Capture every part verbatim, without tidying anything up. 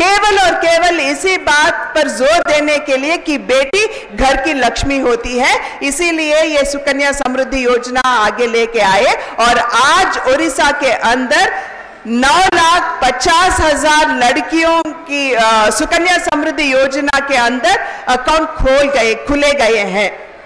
केवल और केवल इसी बात पर जोर देने के लिए कि बेटी घर की लक्ष्मी होती है। इसीलिए ये सुकन्या समृद्धि योजना आगे लेके आए और आज उड़ीसा के अंदर नौ लाख पचास हजार लड़कियों की आ, सुकन्या समृद्धि योजना के अंदर अकाउंट खोल गए खुले गए हैं।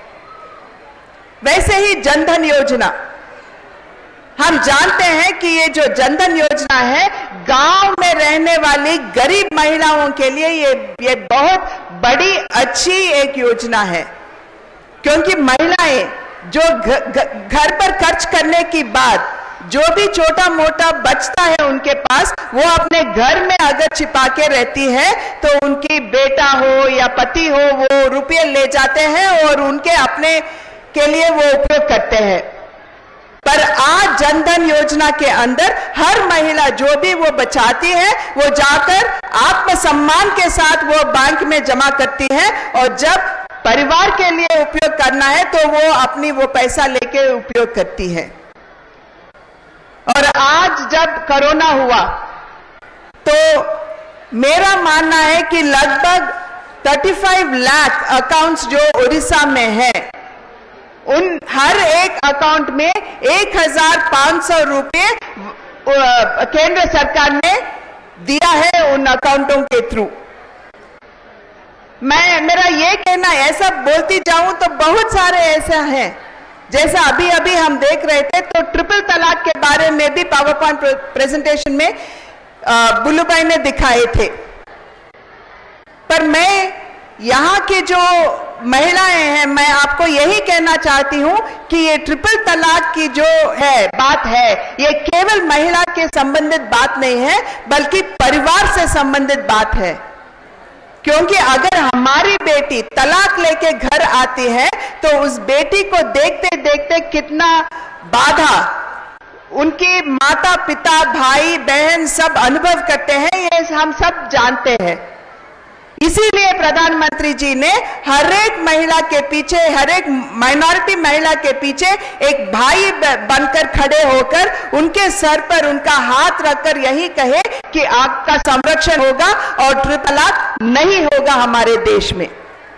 वैसे ही जनधन योजना, हम जानते हैं कि ये जो जनधन योजना है गांव में रहने वाली गरीब महिलाओं के लिए ये ये बहुत बड़ी अच्छी एक योजना है, क्योंकि महिलाएं जो घर पर खर्च करने की बाद जो भी छोटा मोटा बचता है उनके पास, वो अपने घर में अगर छिपा के रहती है तो उनकी बेटा हो या पति हो वो रुपये ले जाते हैं और उनके अपने के लिए वो उपयोग करते हैं। पर आज जनधन योजना के अंदर हर महिला जो भी वो बचाती है वो जाकर आत्मसम्मान के साथ वो बैंक में जमा करती है और जब परिवार के लिए उपयोग करना है तो वो अपनी वो पैसा लेके उपयोग करती है। और आज जब कोरोना हुआ तो मेरा मानना है कि लगभग पैंतीस लाख अकाउंट्स जो उड़ीसा में है, उन हर एक अकाउंट में एक हजार पांच सौ रुपये केंद्र सरकार ने दिया है उन अकाउंटों के थ्रू। मैं मेरा ये कहना, ऐसा बोलती जाऊं तो बहुत सारे ऐसा हैं, जैसा अभी अभी हम देख रहे थे तो ट्रिपल तलाक के बारे में भी पावर पॉइंट प्रेजेंटेशन में बुल्लू भाई ने दिखाए थे। पर मैं यहाँ की जो महिलाएं हैं, मैं आपको यही कहना चाहती हूं कि ये ट्रिपल तलाक की जो है बात है, ये केवल महिला के संबंधित बात नहीं है बल्कि परिवार से संबंधित बात है। क्योंकि अगर हमारी बेटी तलाक लेके घर आती है तो उस बेटी को देखते देखते कितना बाधा उनके माता पिता भाई बहन सब अनुभव करते हैं, ये हम सब जानते हैं। इसीलिए प्रधानमंत्री जी ने हर एक महिला के पीछे, हर एक माइनॉरिटी महिला के पीछे एक भाई बनकर खड़े होकर उनके सर पर उनका हाथ रखकर यही कहे कि आपका संरक्षण होगा और ट्रिपल तलाक नहीं होगा हमारे देश में।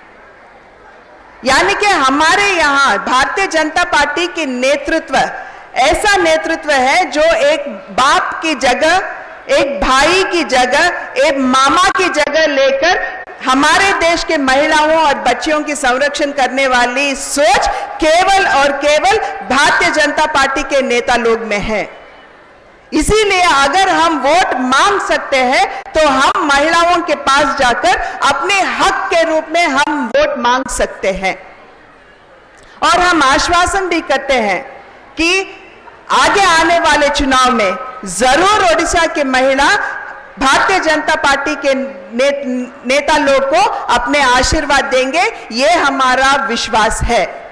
यानी कि हमारे यहाँ भारतीय जनता पार्टी की नेतृत्व ऐसा नेतृत्व है जो एक बाप की जगह, एक भाई की जगह, एक मामा की जगह लेकर हमारे देश के महिलाओं और बच्चियों की संरक्षण करने वाली सोच केवल और केवल भारतीय जनता पार्टी के नेता लोग में है। इसीलिए अगर हम वोट मांग सकते हैं तो हम महिलाओं के पास जाकर अपने हक के रूप में हम वोट मांग सकते हैं और हम आश्वासन भी करते हैं कि आगे आने वाले चुनाव में जरूर ओडिशा के महिला भारतीय जनता पार्टी के ने, नेता लोग को अपने आशीर्वाद देंगे, ये हमारा विश्वास है।